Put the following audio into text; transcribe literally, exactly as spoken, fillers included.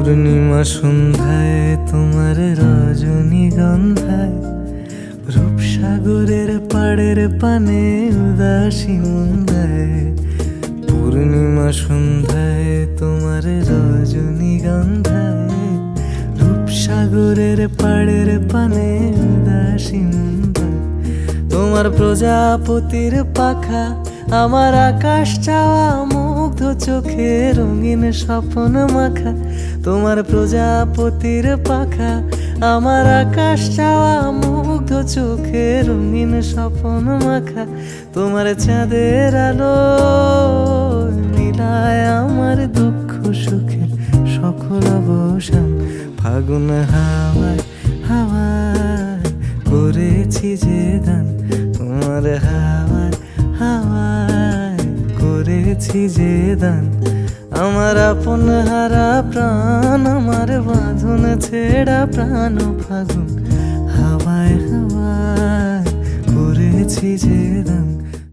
পূর্ণিমা সন্ধ্যায় তোমার রজনীগন্ধায় রূপসাগরের পাড়ের পানে উদাসী মুন্দায়। পূর্ণিমা সন্ধ্যায় তোমার রজনীগন্ধায় রূপসাগরের পাড়ের পানে উদাসী মুন্দায়। তোমার প্রজাপতির পাখা আমার আকাশ চাওয়া মুগ্ধ চোখে রঙিন স্বপ্ন মাখা। তোমার প্রজাপতির পাখা আমার আকাশ চাওয়া মুগ্ধ চোখে রঙিন স্বপ্ন মাখা। তোমার চাঁদের আলো মিলায় আমার দুঃখ সুখের সকল অবসান। ফাগুন হাওয়ায় হাওয়ায় করেছি যে দান, তোমার হাওয়ায় হাওয়ায় করেছি যে দান। আমার আপন হারা প্রাণ আমার বাঁধন ছেড়া প্রাণ ফাগুন হাওয়ায় হাওয়ায় করেছি যে দান।